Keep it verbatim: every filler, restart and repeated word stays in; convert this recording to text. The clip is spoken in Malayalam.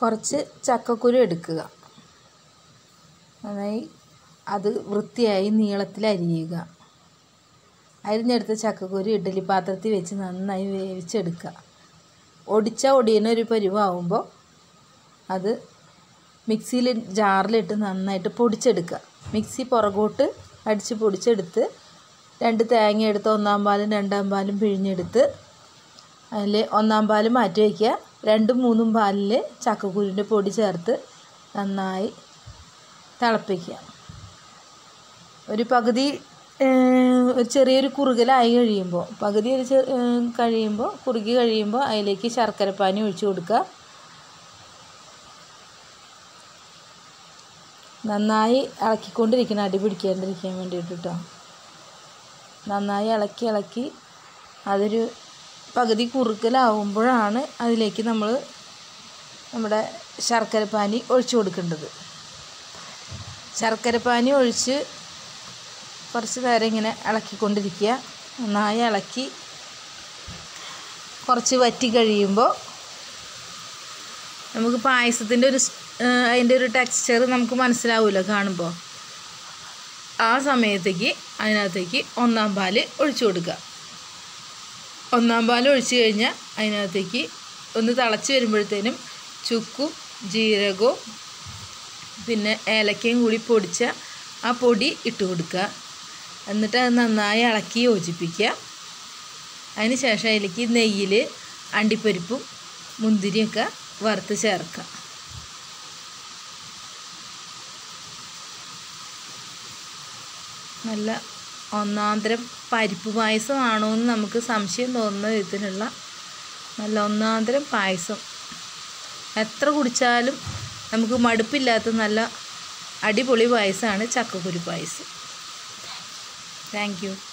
കുറച്ച് ചക്കക്കുരു എടുക്കുക. നന്നായി അത് വൃത്തിയായി നീളത്തിൽ അരിയുക. അരിഞ്ഞെടുത്ത ചക്കക്കുരു ഇഡ്ഡലി പാത്രത്തിൽ വെച്ച് നന്നായി വേവിച്ചെടുക്കുക. ഒടിച്ച ഒടിയനൊരു പരുവാകുമ്പോൾ അത് മിക്സിയിൽ ജാറിലിട്ട് നന്നായിട്ട് പൊടിച്ചെടുക്കുക. മിക്സി പുറകോട്ട് അടിച്ച് പൊടിച്ചെടുത്ത് രണ്ട് തേങ്ങ എടുത്ത് ഒന്നാം പാലും രണ്ടാം പാലും പിഴിഞ്ഞെടുത്ത് അതിൽ ഒന്നാം പാൽ മാറ്റി വയ്ക്കുക. രണ്ടും മൂന്നും പാലിൽ ചക്കക്കുരുവിൻ്റെ പൊടി ചേർത്ത് നന്നായി തിളപ്പിക്കുക. ഒരു പകുതി ഒരു ചെറിയൊരു കുറുകലായി കഴിയുമ്പോൾ പകുതി ഒരു കഴിയുമ്പോൾ കുറുകി കഴിയുമ്പോൾ അതിലേക്ക് ശർക്കരപ്പാനി ഒഴിച്ച് കൊടുക്കുക. നന്നായി ഇളക്കിക്കൊണ്ടിരിക്കണം, അടി പിടിക്കാണ്ടിരിക്കാൻ വേണ്ടിയിട്ട് കേട്ടോ. നന്നായി ഇളക്കി ഇളക്കി അതൊരു പകുതി കുറുക്കലാവുമ്പോഴാണ് അതിലേക്ക് നമ്മൾ നമ്മുടെ ശർക്കരപ്പാനി ഒഴിച്ച് കൊടുക്കേണ്ടത്. ശർക്കരപ്പാനി ഒഴിച്ച് കുറച്ച് നേരം ഇങ്ങനെ ഇളക്കിക്കൊണ്ടിരിക്കുക. നന്നായി ഇളക്കി കുറച്ച് വറ്റി കഴിയുമ്പോൾ നമുക്ക് പായസത്തിൻ്റെ ഒരു അതിൻ്റെ ഒരു ടെക്സ്ചർ നമുക്ക് മനസ്സിലാവില്ല കാണുമ്പോൾ. ആ സമയത്തേക്ക് അതിനകത്തേക്ക് ഒന്നാം പാൽ ഒഴിച്ചു കൊടുക്കുക. ഒന്നാം പാൽ ഒഴിച്ച് കഴിഞ്ഞാൽ അതിനകത്തേക്ക് ഒന്ന് തിളച്ച് വരുമ്പോഴത്തേനും ചുക്കും ജീരകവും പിന്നെ ഏലക്കയും കൂടി പൊടിച്ച ആ പൊടി ഇട്ട് കൊടുക്കുക. എന്നിട്ട് അത് നന്നായി ഇളക്കി യോജിപ്പിക്കുക. അതിന് ശേഷം അതിലേക്ക് നെയ്യിൽ അണ്ടിപ്പരിപ്പും മുന്തിരിയൊക്കെ വറുത്ത് ചേർക്കുക. നല്ല ഒന്നാന്തരം പരിപ്പ് പായസമാണോ എന്ന് നമുക്ക് സംശയം തോന്നുന്ന വിധത്തിലുള്ള നല്ല ഒന്നാന്തരം പായസം. എത്ര കുടിച്ചാലും നമുക്ക് മടുപ്പില്ലാത്ത നല്ല അടിപൊളി പായസമാണ് ചക്കക്കുരു പായസം. Thank you.